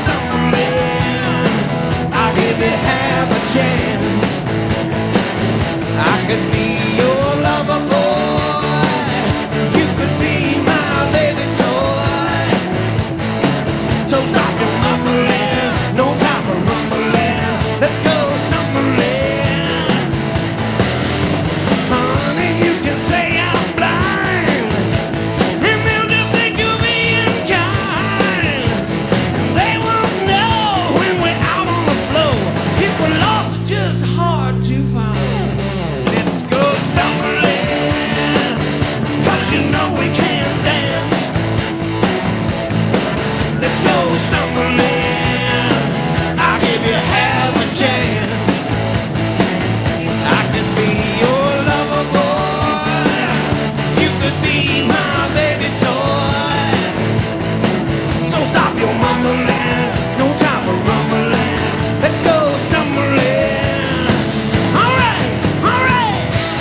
stumbling. I'll give you half a chance. I could be your lover boy. You could be my baby toy. So stop your mumbling. No time for rumbling. Let's go stumbling. Honey, you can say I'm blind, and they'll just think you're being kind. And they won't know when we're out on the floor. If we're lost, it's just hard to find. Let's go stumbling, 'cause you know we can dance. Let's go stumbling. I'll give you half a chance. I could be your lover boy. You could be my baby toy. So stop your mumbling. No time for rumbling. Let's go stumbling. All right, all right.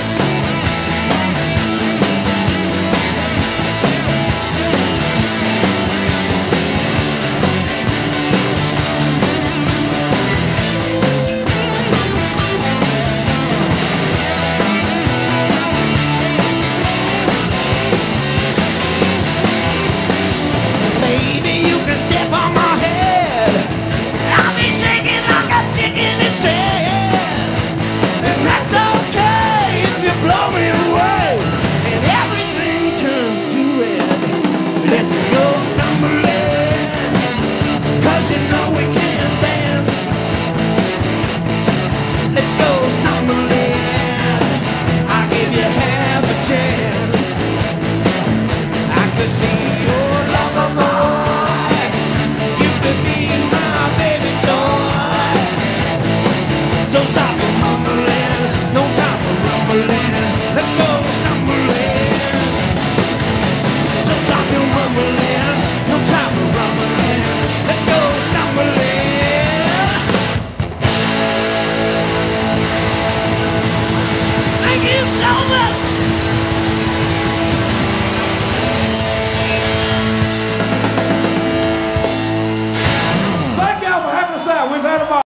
Baby, you can step on my head. I'll be shaking like a chicken instead. And that's okay if you blow me away and everything turns to red. Let's go stumbling, 'cause you know we can dance. Let's go stumbling. I'll give you half a chance. I could be your lover boy. You could be my baby toy. So stop your mumbling. No time for rumbling. Let's go stumbling. So stop your mumbling. No time for rumbling. Let's go stumbling. Thank you so much. Thank y'all for having us out. We've had a ball.